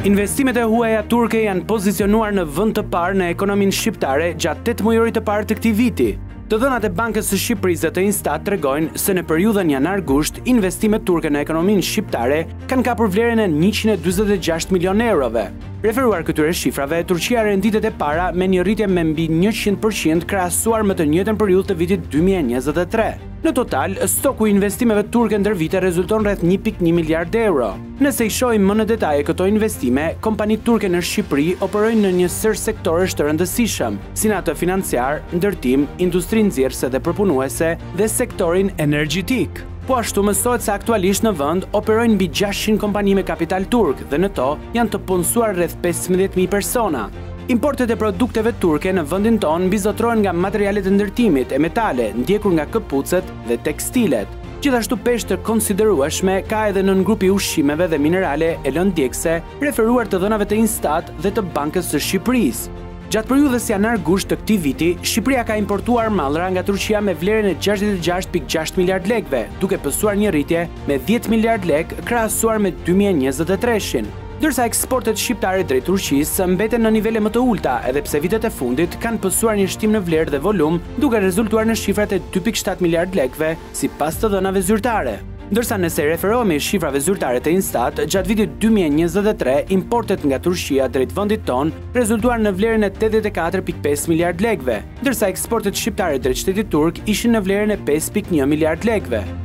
Investimet e huaja turke janë pozicionuar në vend të parë në ekonominë shqiptare gjatë 8 mujorit të parë të këtij viti. Të dhënat e Bankës së Shqipërisë dhe të Instat tregojnë se në periudhën janar-gusht, investimet turke në ekonominë shqiptare kanë kapur vlerën e 146 milion eurove. Referuar këtyre shifrave, Turqia renditet e para me një rritje me mbi 100% krahasuar me të njëjtën periudhë të vitit 2023. Në total, stoku i investimeve turke ndër vite rezulton rreth 1.1 miliard euro. Nëse i shohim më në detaje këto investime, kompanitë turke në Shqipëri operojnë në një sër sektorësh të rëndësishëm, si në atë financiar, ndërtim, industri nxjerrëse dhe përpunuese dhe sektorin energjetik. Po ashtu mësohet se aktualisht në vend operojnë mbi 600 kompani me kapital turk dhe në to janë të punësuar rreth 15.000 persona. Importet e produkteve turke në vendin tonë mbizotrohen nga materialet e ndërtimit e metale, ndjekur nga këpucët dhe tekstilet. Gjithashtu peshë të konsiderueshme ka edhe nën grupi ushqimeve dhe minerale e lëndjekse, referuar të dhënave të Instat dhe të Bankës së Shqipërisë. Gjatë periudhës janar-gusht të këtij viti, Shqipëria ka importuar mallra nga Turqia me vlerën e 66.6 miliard lekëve, duke pësuar një rritje me 10 miliard lekë krahasuar me 2023-shin. Ndërsa eksportet shqiptare drejt Turqisë mbeten në nivele më të ulta, edhe pse vitet e fundit kanë pësuar një shtim në vlerë dhe volum, duke rezultuar në shifrat e 2.7 miliard lekëve sipas të dhënave zyrtare. Ndërsa nëse referohemi shifrave zyrtare të Instat, gjatë vitit 2023, importet nga Turqia drejt vendit ton rezultuar në vlerën e 84.5 miliard lekëve, ndërsa eksportet shqiptare drejt shtetit turk ishin në vlerën e 5.1 miliard lekëve.